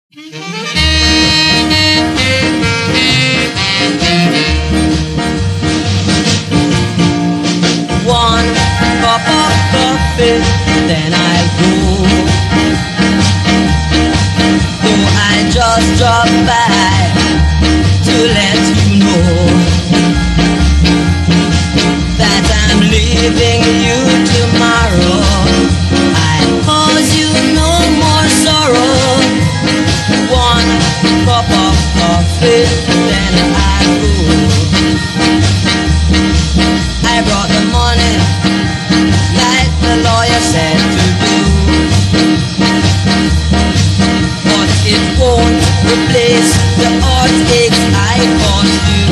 One cup of coffee, then I'll go. Though I just dropped by to let you know that I'm leaving you tomorrow. I'll cause you no more sorrow. One cup of coffee, then I'll go. I brought the money like the lawyer said to do, but it won't replace the heartaches I caused you.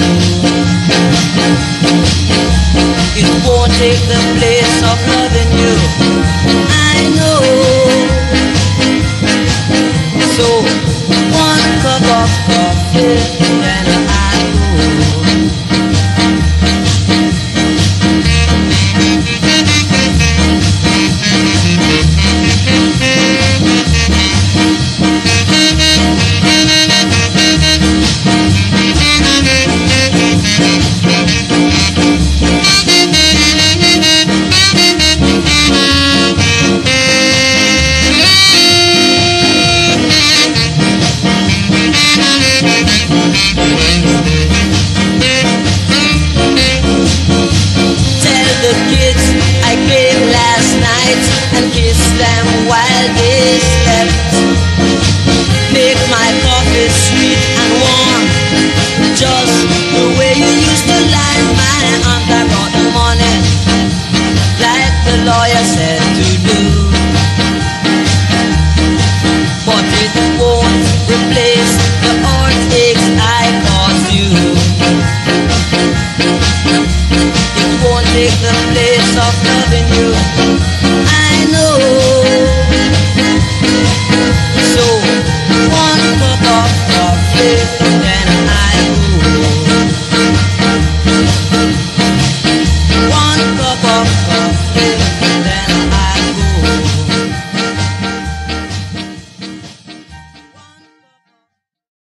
It won't take the place of loving you, I know. So one cup of coffee, then I'll go. And kiss them while they slept. Make my coffee sweet and warm, just the way you used to line my arms. I brought the money like the lawyer said to do, but it won't replace the heartaches I caused you. It won't take the place of loving you, I know.